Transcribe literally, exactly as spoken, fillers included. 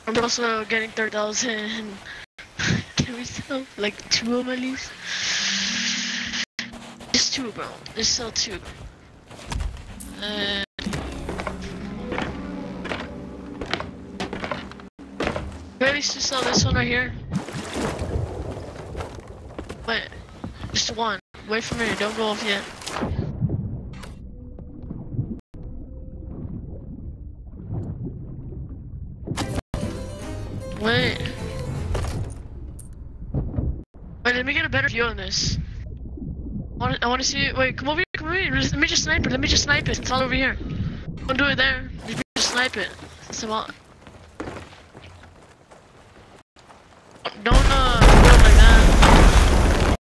I'm also getting thirty thousand. Can we sell like two of them at least? Just two, bro. Just sell two. Uh, ready to sell this one right here? Wait, just one. Wait for me. Don't go off yet. Wait. Wait, let me get a better view on this. I want to, I want to see it. Wait, come over here, come over here. Let me just snipe it. Let me just snipe it. It's all over here. Don't do it there. Just snipe it. It's about... Don't, uh...